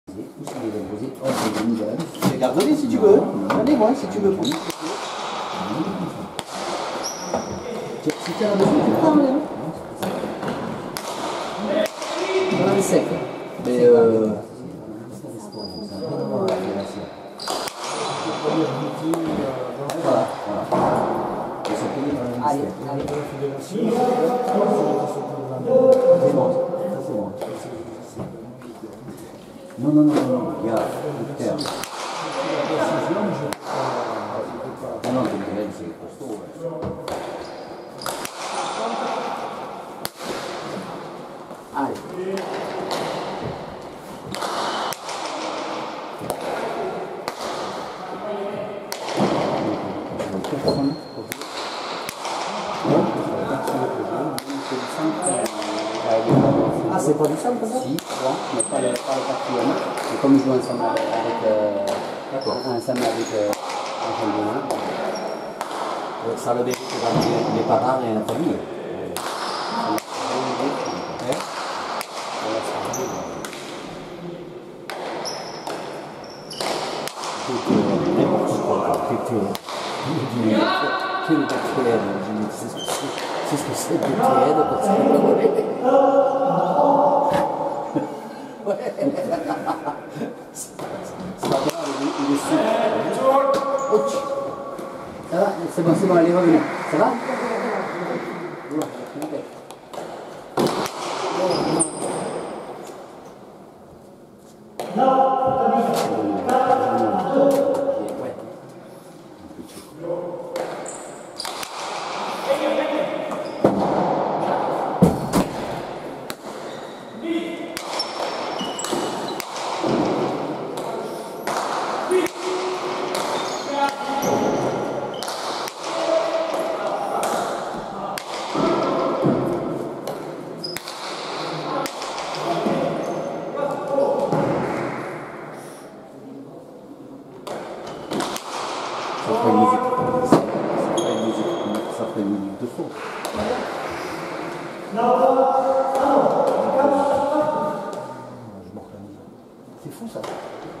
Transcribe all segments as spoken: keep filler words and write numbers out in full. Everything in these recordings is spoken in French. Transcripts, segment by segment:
Ou s'il est déposé, oh, c'est une nouvelle. Tu les gardes si tu veux. Allez, moi, si tu veux. Si tu as besoin, tu prends. Voilà, c'est sec. Mais euh. Voilà, voilà. Allez, allez. C'est bon, c'est bon. Non, non, non, non, il y a terre. Ah non, c'est costaud. Allez. Ah, c'est pas du sable comme ça? Si, bon, mais pas le, pas le quatrième. Et comme je joue ensemble avec, euh, ensemble avec euh, un championnat, euh, ça le mérite dans les parents et la famille. C'est ce que c'est de tiède parce que ouais. C'est pas grave, il est souple. Ouch. Ça va, c'est bon, c'est bon, allez, revenez. Ça va? Ça ferait une musique, ça ferait une musique, ça ferait une musique de fond. Je m'organise. C'est fou ça.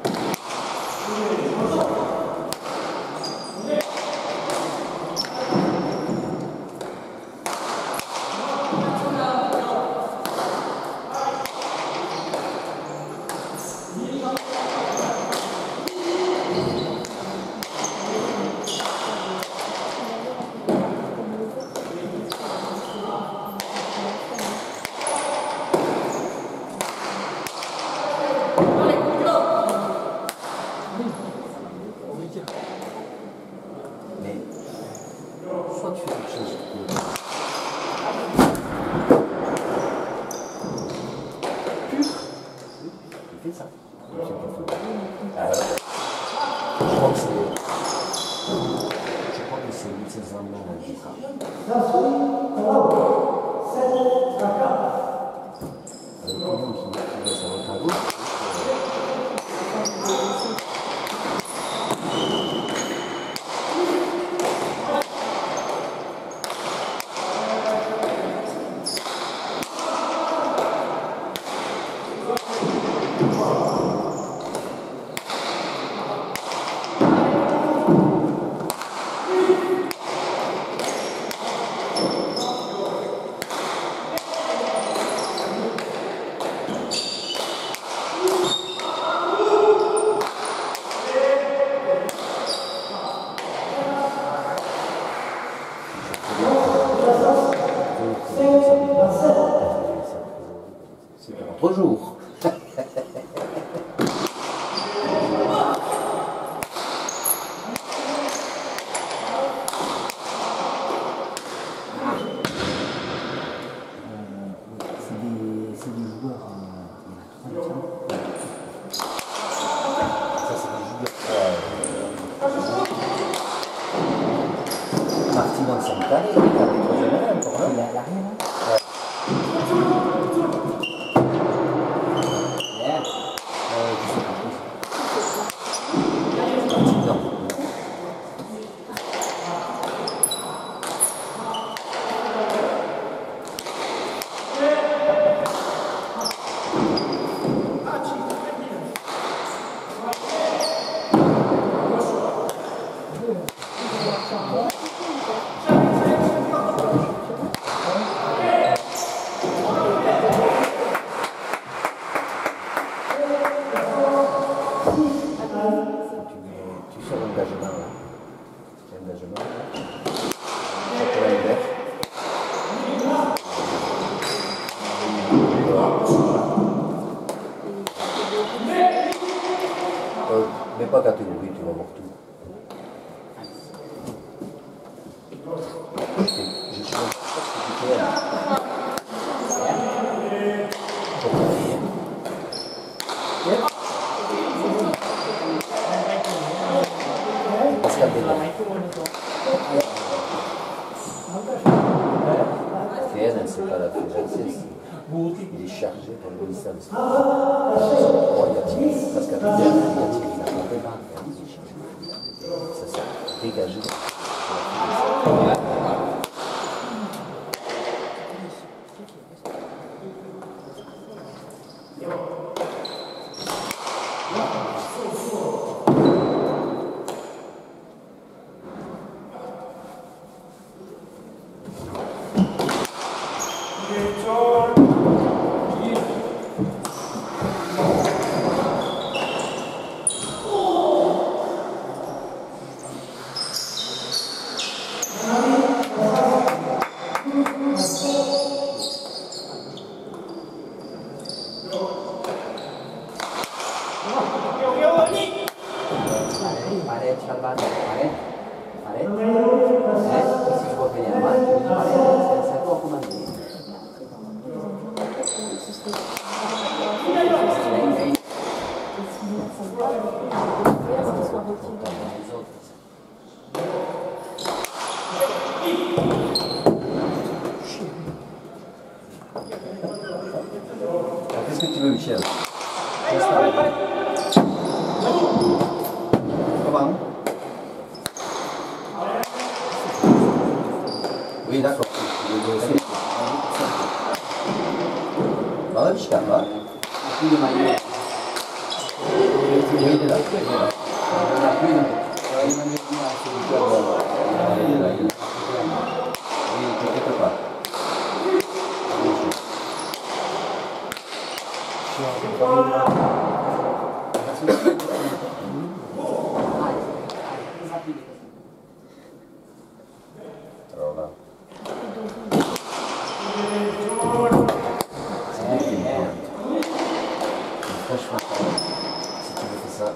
Mais soit tu fais quelque chose de pur, tu fais ça. Euh, je crois que c'est. Je crois que c'est mille sept cents ans qui dit ça. Le pognon qui va sur le cargo. C'est pour l'autre jour. C'est des joueurs. Ça, c'est des joueurs. Parti dans le central, il a des troisième encore là. Il a rien là. engagement là. Engagement là. quatre-vingts mètres. Euh, mais pas catégorie, tu vas voir tout. Je suis un peu Pascal Bella. Rien, c'est pas la fédération. Il est chargé par le ministère du Sport. Oh, il y a Thierry. Pascal Bella, il y a Thierry. Il a pas fait mal. Ça s'est dégagé. Qu'est-ce que tu veux, Michel? Comment? Oui, d'accord. Voilà, Michel, là. Oui, il est là. Oui, t'inquiète pas. Alors là. Franchement, si tu me fais ça.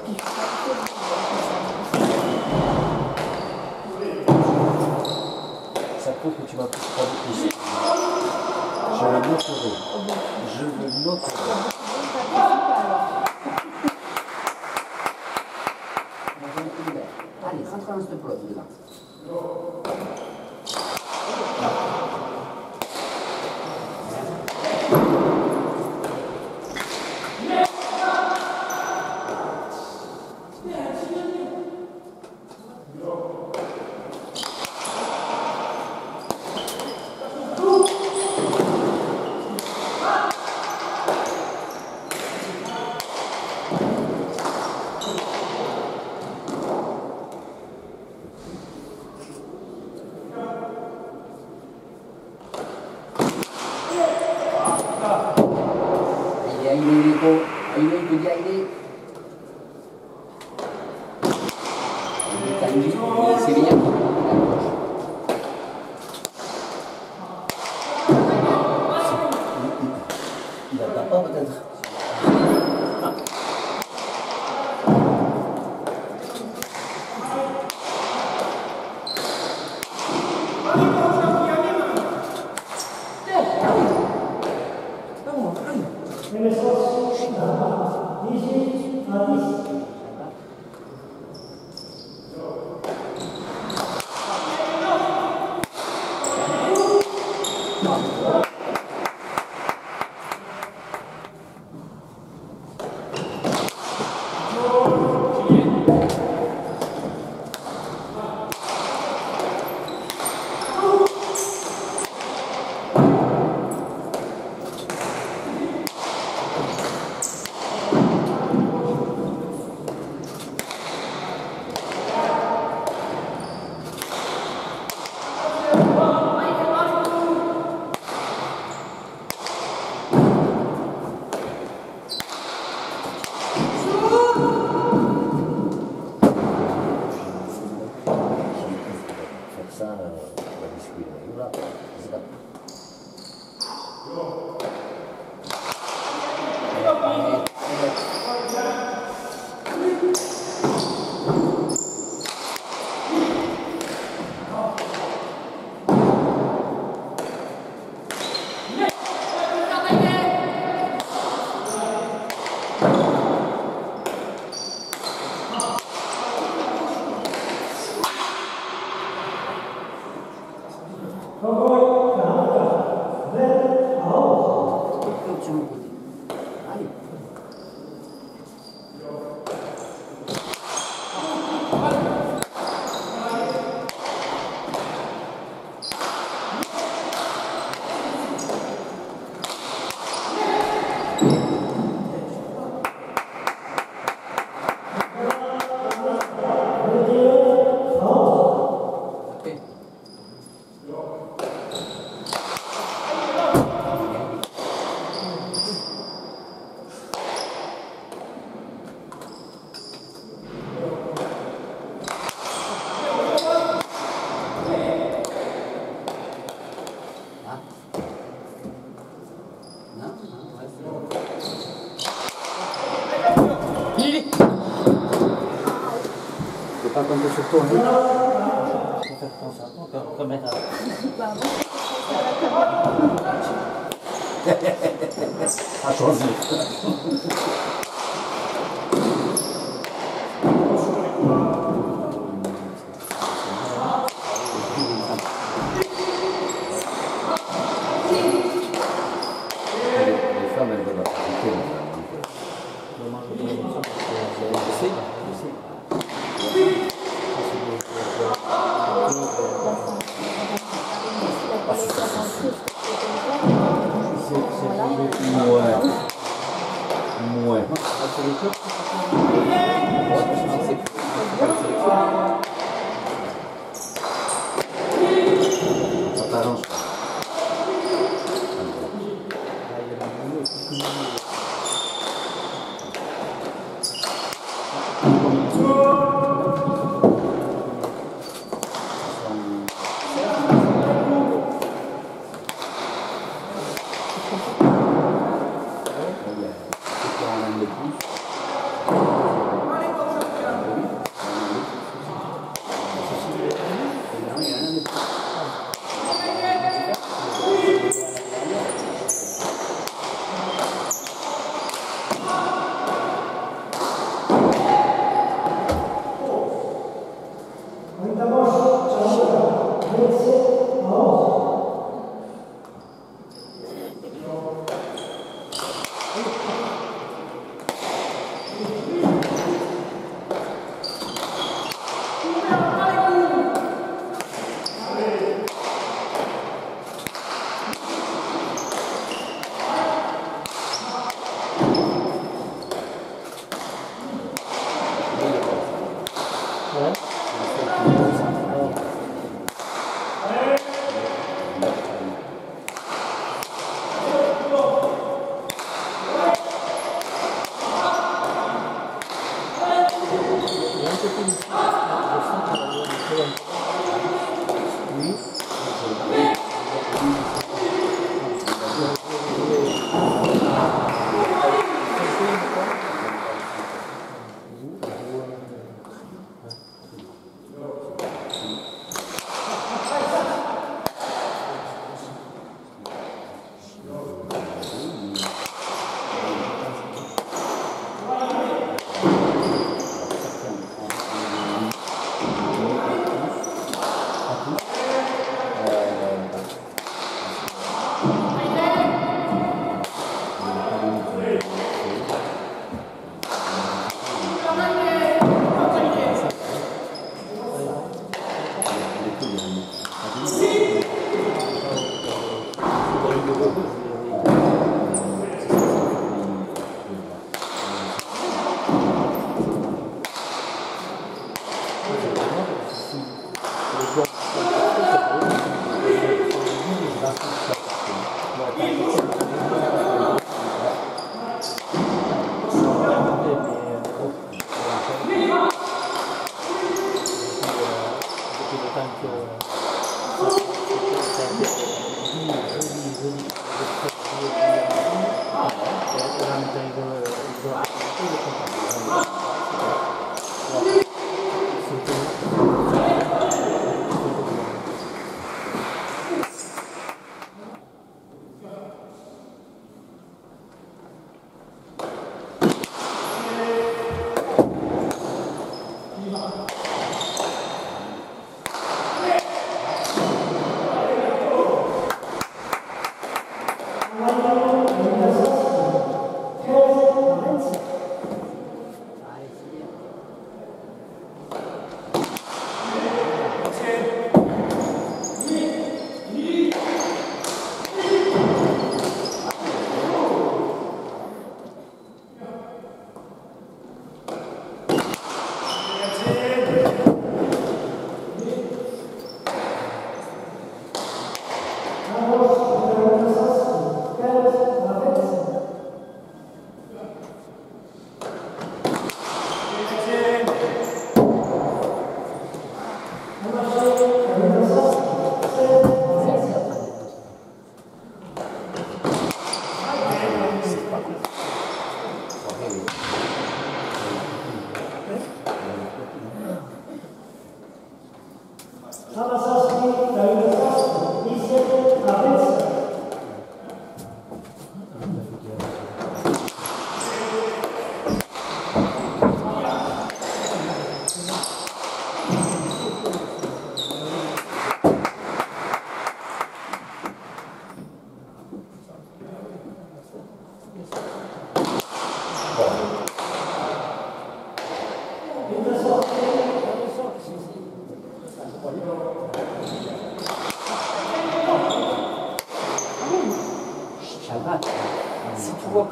Ça prouve que tu m'as plus pas plus. Je le noterai. Je le noterai. Allez, rentre dans cette pelote dedans. C'est bien. Il n'attend pas peut-être. pas compter sur toi. Hein. Je peux faire comme ça, encore remettre à... À choisir. Les femmes, elles veulent la profiter. Dommage de dire ça, parce que c'est... Ouais. Ouais. Ça t'arrange pas.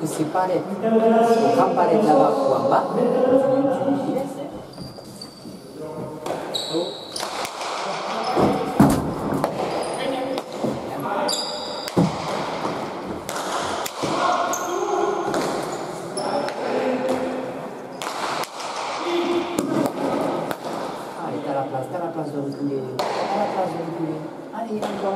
que ces palettes, les grandes palettes là-bas ou en bas, tu, tu les laisses. Allez, t'as la place, t'as la place de reculer. T'as la place de reculer. Allez, encore.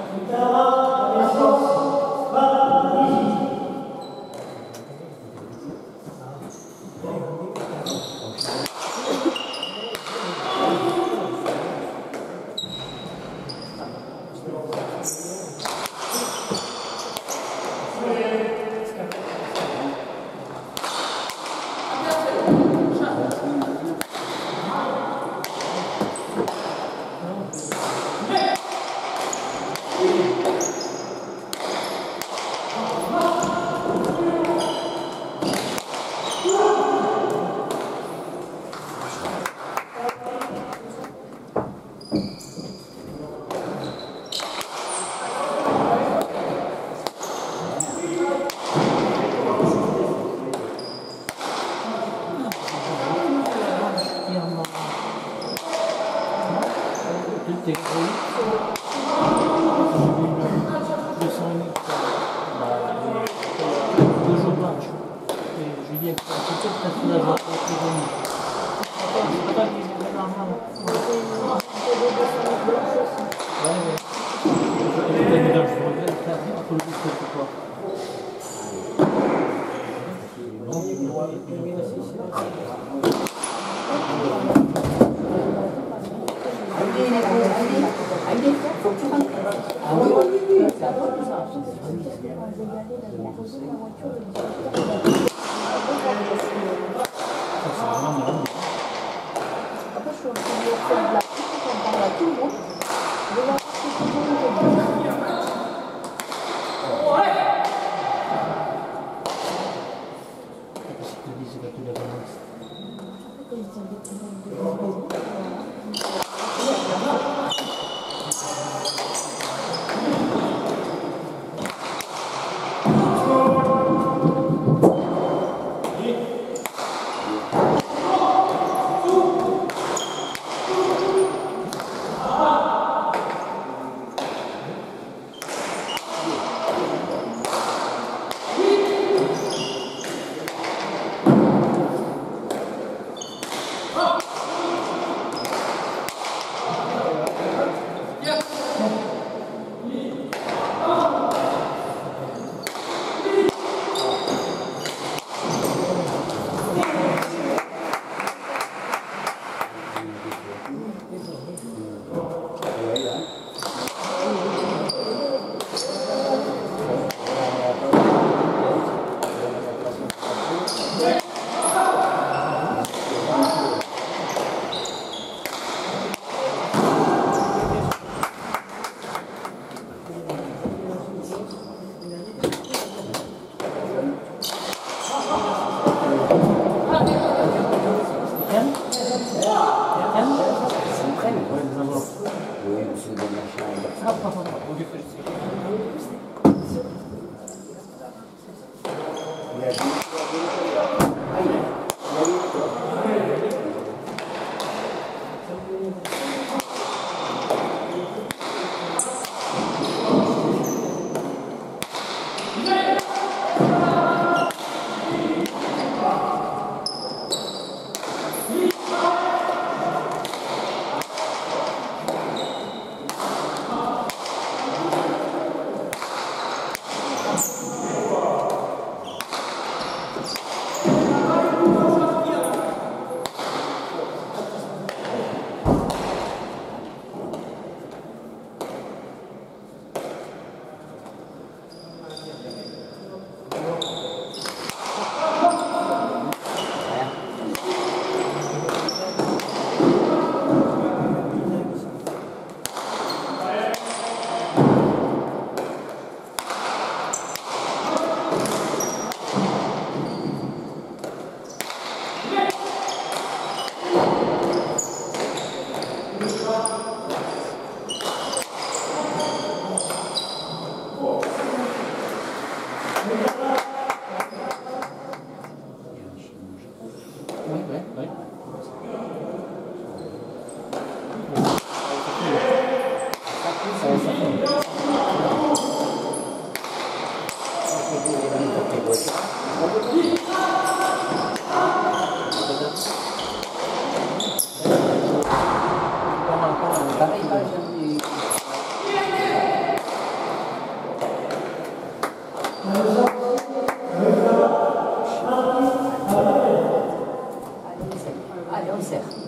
Allez, on serre.